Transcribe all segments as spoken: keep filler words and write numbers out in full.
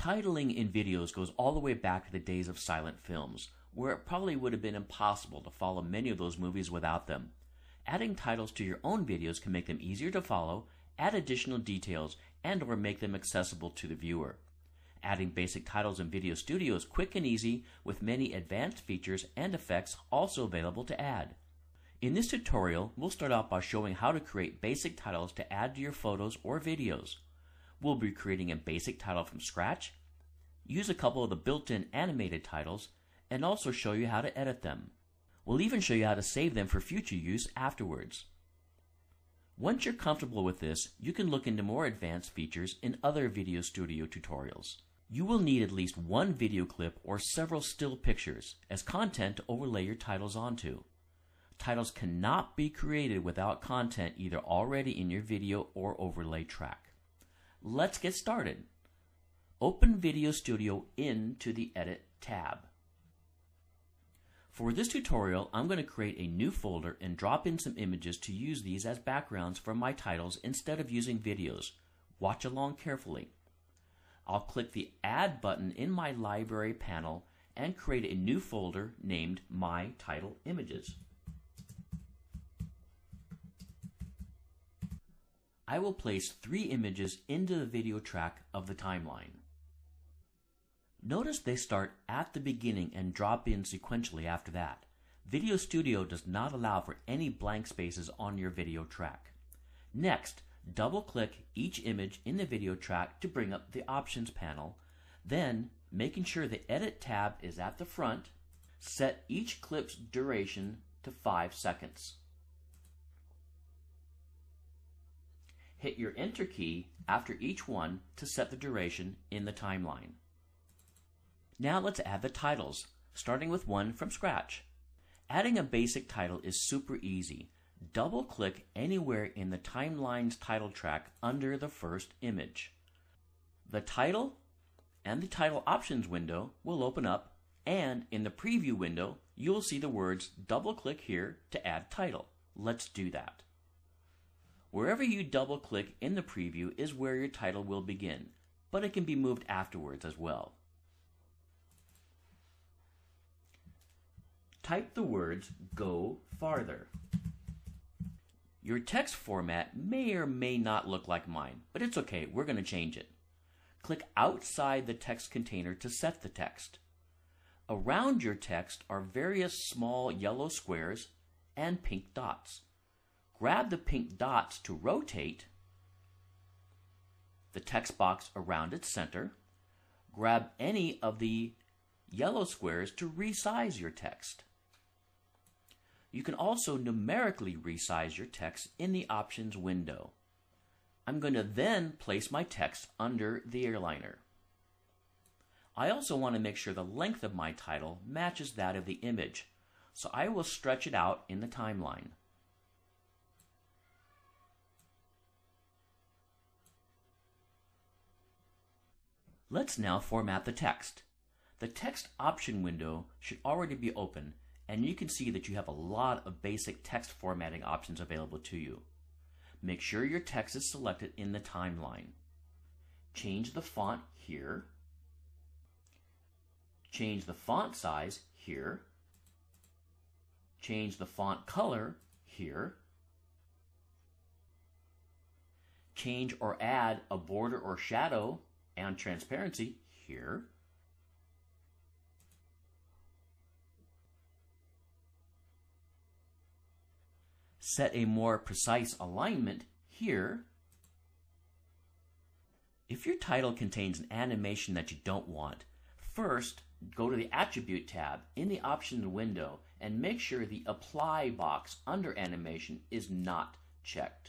Titling in videos goes all the way back to the days of silent films, where it probably would have been impossible to follow many of those movies without them. Adding titles to your own videos can make them easier to follow, add additional details, and or make them accessible to the viewer. Adding basic titles in VideoStudio is quick and easy, with many advanced features and effects also available to add. In this tutorial, we'll start out by showing how to create basic titles to add to your photos or videos. We'll be creating a basic title from scratch, use a couple of the built-in animated titles, and also show you how to edit them. We'll even show you how to save them for future use afterwards. Once you're comfortable with this, you can look into more advanced features in other VideoStudio tutorials. You will need at least one video clip or several still pictures as content to overlay your titles onto. Titles cannot be created without content either already in your video or overlay track. Let's get started. Open VideoStudio into the Edit tab. For this tutorial, I'm going to create a new folder and drop in some images to use these as backgrounds for my titles instead of using videos. Watch along carefully. I'll click the Add button in my library panel and create a new folder named My Title Images. I will place three images into the video track of the timeline. Notice they start at the beginning and drop in sequentially after that. VideoStudio does not allow for any blank spaces on your video track. Next, double-click each image in the video track to bring up the Options panel. Then, making sure the Edit tab is at the front, set each clip's duration to five seconds. Hit your Enter key after each one to set the duration in the timeline. Now let's add the titles, starting with one from scratch. Adding a basic title is super easy. Double-click anywhere in the timeline's title track under the first image. The title and the title options window will open up, and in the preview window, you'll see the words double-click here to add title. Let's do that. Wherever you double-click in the preview is where your title will begin, but it can be moved afterwards as well. Type the words "Go Farther." Your text format may or may not look like mine, but it's okay, we're going to change it. Click outside the text container to set the text. Around your text are various small yellow squares and pink dots. Grab the pink dots to rotate the text box around its center. Grab any of the yellow squares to resize your text. You can also numerically resize your text in the Options window. I'm going to then place my text under the airliner. I also want to make sure the length of my title matches that of the image, so I will stretch it out in the timeline. Let's now format the text. The text option window should already be open, and you can see that you have a lot of basic text formatting options available to you. Make sure your text is selected in the timeline. Change the font here. Change the font size here. Change the font color here. Change or add a border or shadow and transparency here. Set a more precise alignment here. If your title contains an animation that you don't want, first go to the Attribute tab in the Options window and make sure the Apply box under Animation is not checked.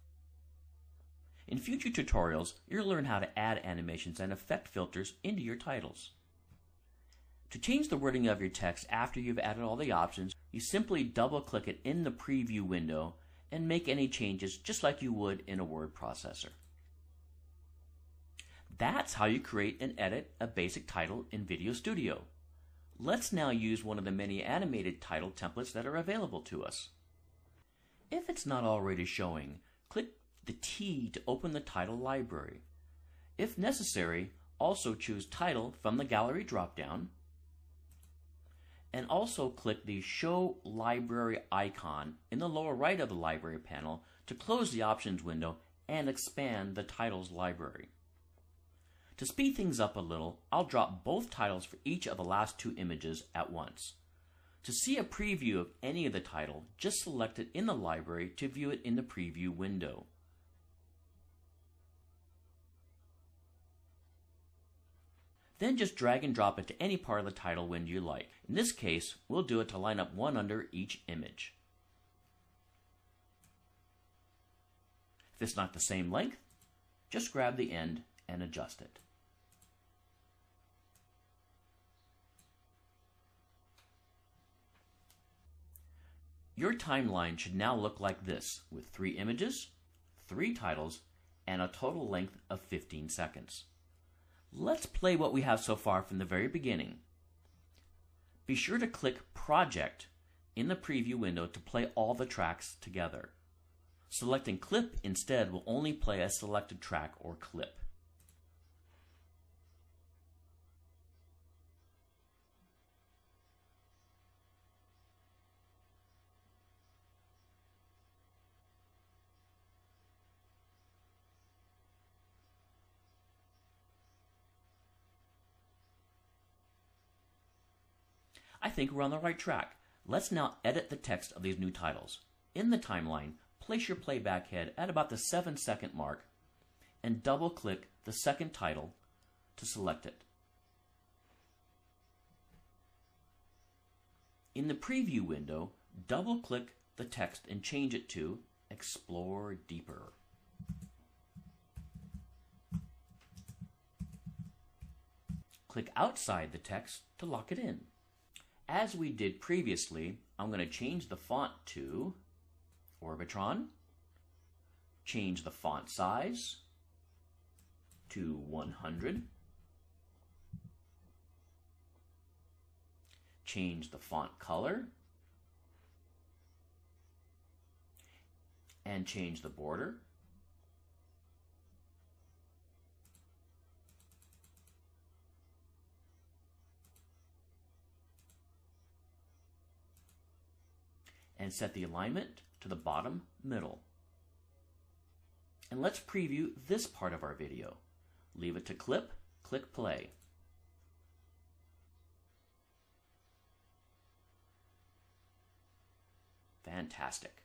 In future tutorials, you'll learn how to add animations and effect filters into your titles. To change the wording of your text after you've added all the options, you simply double-click it in the preview window and make any changes just like you would in a word processor. That's how you create and edit a basic title in VideoStudio. Let's now use one of the many animated title templates that are available to us. If it's not already showing, click the T to open the title library. If necessary, Also choose Title from the Gallery drop-down, and also click the Show Library icon in the lower right of the Library panel to close the Options window and expand the Titles library. To speed things up a little, I'll drop both titles for each of the last two images at once. To see a preview of any of the title, just select it in the library to view it in the preview window. Then just drag and drop it to any part of the title window you like. In this case, we'll do it to line up one under each image. If it's not the same length, just grab the end and adjust it. Your timeline should now look like this, with three images, three titles, and a total length of fifteen seconds. Let's play what we have so far from the very beginning. Be sure to click Project in the preview window to play all the tracks together. Selecting Clip instead will only play a selected track or clip. I think we're on the right track. Let's now edit the text of these new titles. In the timeline, place your playback head at about the seven second mark and double click the second title to select it. In the preview window, double click the text and change it to Explore Deeper. Click outside the text to lock it in. As we did previously, I'm going to change the font to Orbitron, change the font size to one hundred, change the font color, and change the border. And set the alignment to the bottom middle. And let's preview this part of our video. Leave it to clip, click play. Fantastic.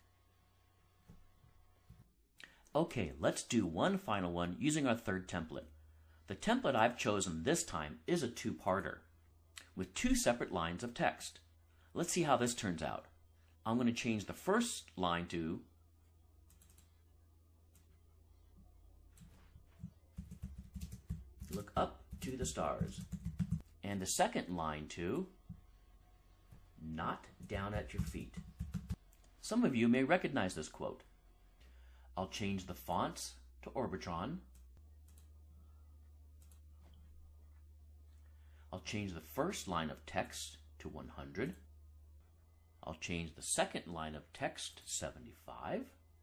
Okay, let's do one final one using our third template. The template I've chosen this time is a two-parter with two separate lines of text. Let's see how this turns out. I'm going to change the first line to Look up to the stars, and the second line to Not down at your feet. Some of you may recognize this quote. I'll change the fonts to Orbitron. I'll change the first line of text to one hundred. I'll change the second line of text to seventy-five.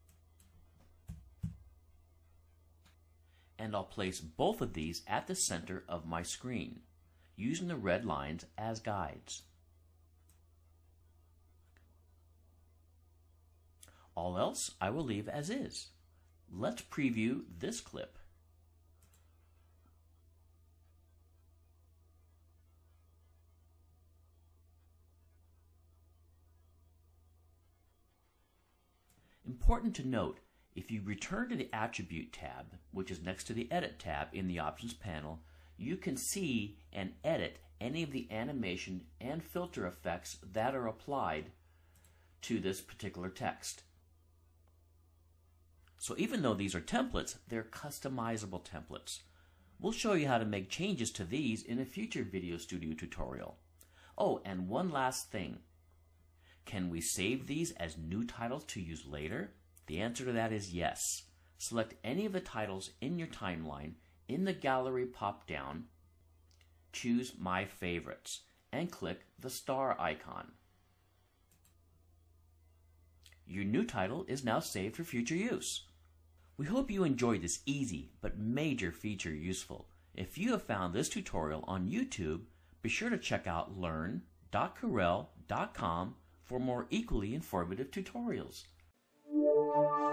And I'll place both of these at the center of my screen, using the red lines as guides. All else I will leave as is. Let's preview this clip. Important to note, if you return to the Attribute tab, which is next to the Edit tab in the Options panel, you can see and edit any of the animation and filter effects that are applied to this particular text. So even though these are templates, they're customizable templates. We'll show you how to make changes to these in a future VideoStudio tutorial. Oh, and one last thing. Can we save these as new titles to use later? The answer to that is yes. Select any of the titles in your timeline in the gallery pop-down, choose My Favorites, and click the star icon. Your new title is now saved for future use. We hope you enjoyed this easy but major feature useful. If you have found this tutorial on YouTube, be sure to check out learn dot corel dot com for more equally informative tutorials.